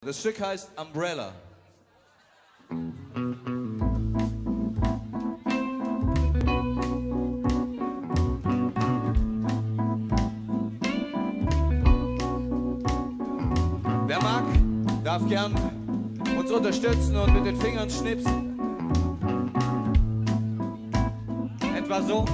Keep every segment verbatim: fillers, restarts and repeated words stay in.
Das Stück heißt Umbrella. Wer mag, darf gern uns unterstützen und mit den Fingern schnipsen. Etwa so.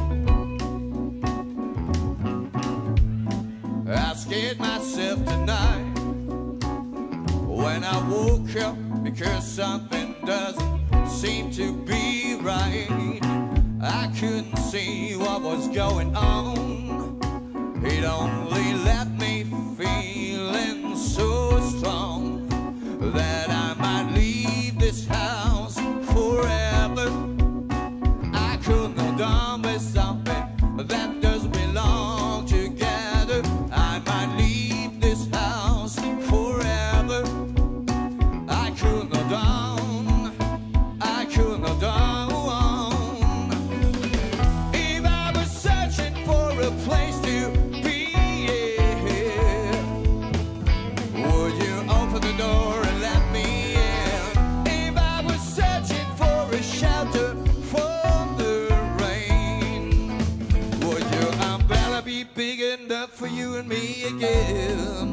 I scared myself tonight when I woke up because something doesn't seem to be right. I couldn't see what was going on. It only left me feeling so strong that I might leave this house forever. I couldn't hold on with something that doesn't belong together. I might leave this house forever. I couldn't hold on. I couldn't hold on. If I was searching for a place to be, yeah, would you open the door and let me in? If I was searching for a shelter from the rain, would your umbrella be big enough for you and me again?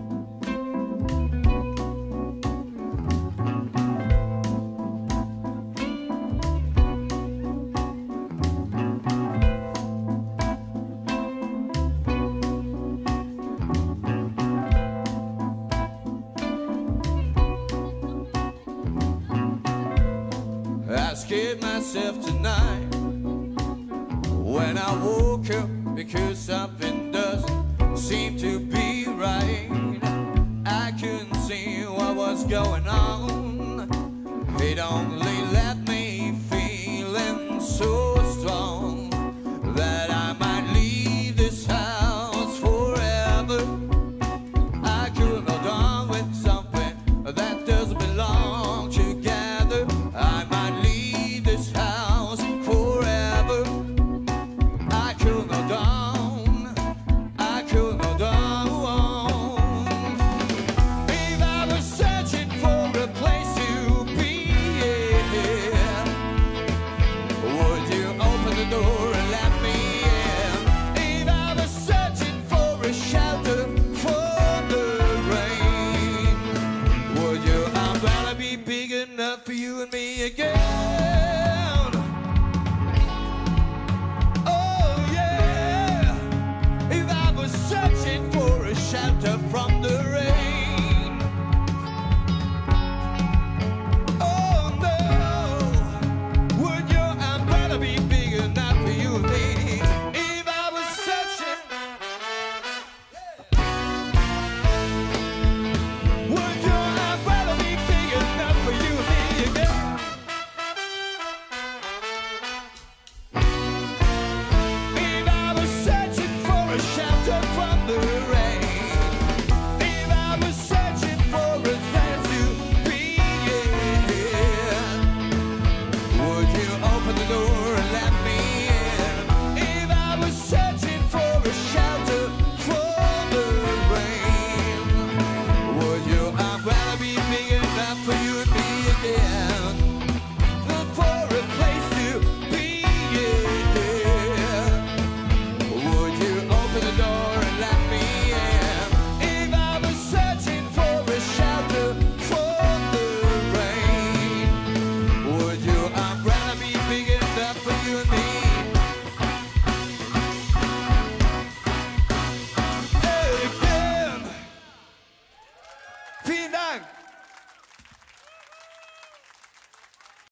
I scared myself tonight when I woke up because something doesn't seem to be right. I couldn't see what was going on. It only left me feeling so strong that I might leave this house forever. I couldn't hold on with something that doesn't belong together. I might leave this house forever. I couldn't hold on. I couldn't hold on. If I was searching for a place to be, yeah, would you open the door and let me in? If I was searching for a shelter from the rain, would your umbrella be big enough for you and me again?